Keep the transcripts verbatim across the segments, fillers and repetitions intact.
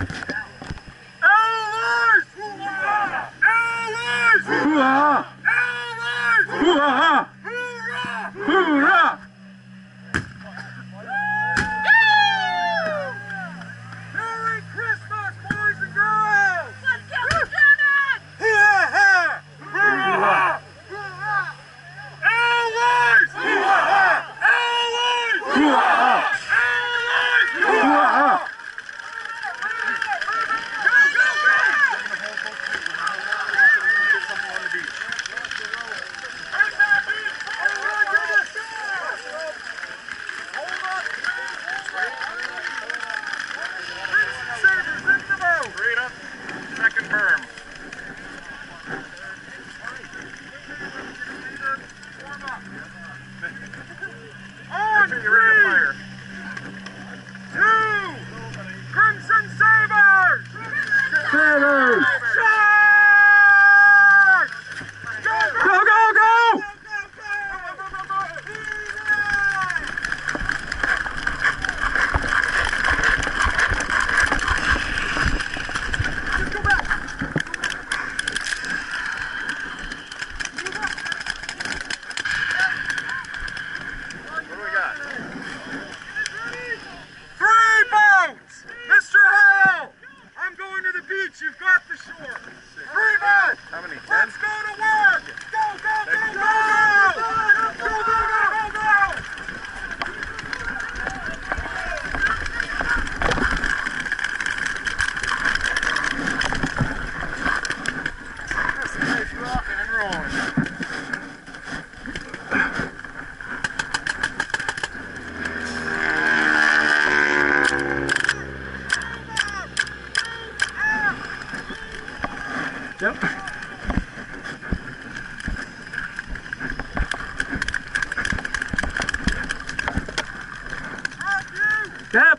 Yep. Yep.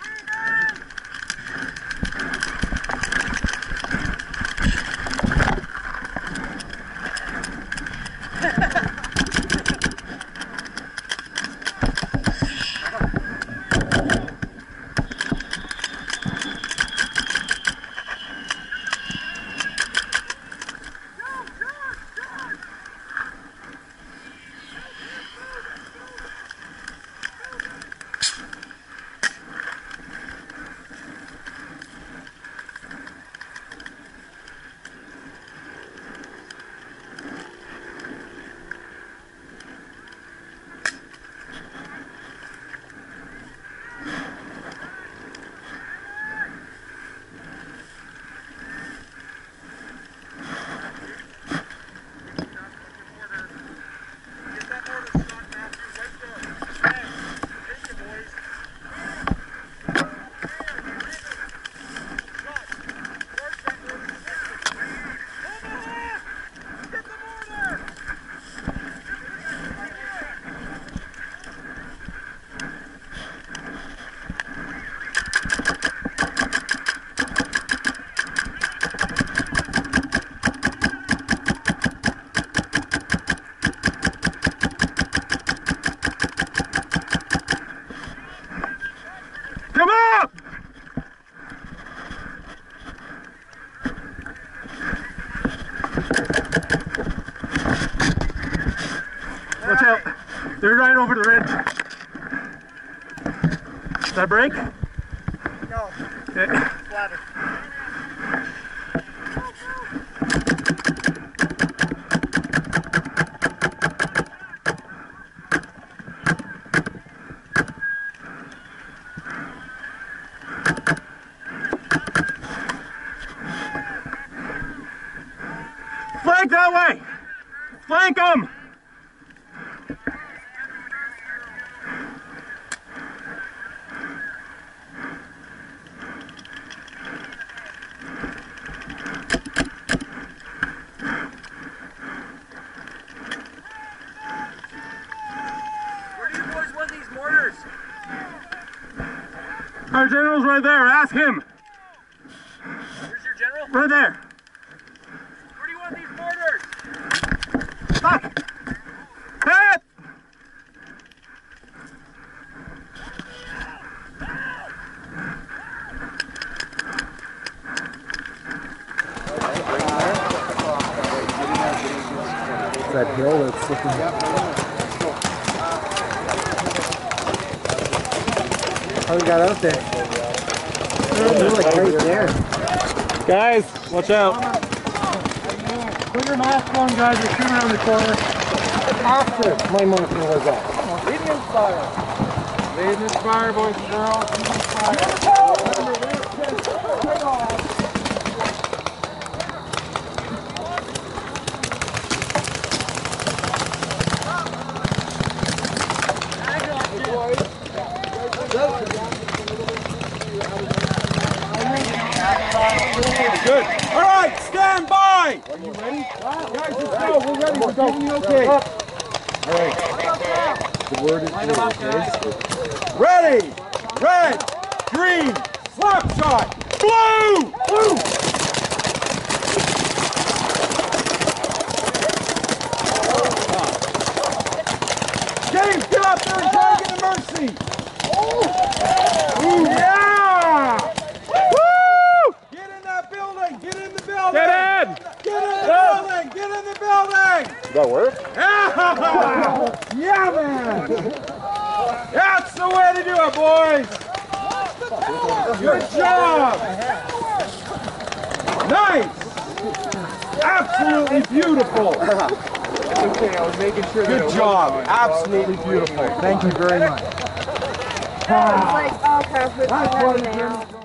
Watch out. They're right over the ridge. Did that break? No. Okay. Flatter. Flank that way! Flank them! Where do you boys want these mortars? Our general's right there. Ask him. Where's your general? Right there. Where do you want these mortars? Fuck! Hit! that hill that's looking up. How we got out there? They're like right there. Guys, watch out. Put your mask on, guys. You're shooting around the corner. After my marker was off. Lead and inspire. Lead and inspire, boys and girls. Lead and inspire. Good. All right, stand by. Are you ready? Guys, let's go. We're ready. We're giving you okay. All right. The word is okay? Ready. Red, green, slap shot. Blue. Blue. James, get up there and try and get a mercy. Ooh, yeah. Woo! Get in that building. Get in the building. Get in. Get in the building. Get in the building. Did that work? Yeah, yeah, man. That's the way to do it, boys. Good job. Nice. Absolutely beautiful. Okay, I was making sure. Good job. Absolutely beautiful. Thank you very much. I was like, oh, crap, it's That's now. what it is.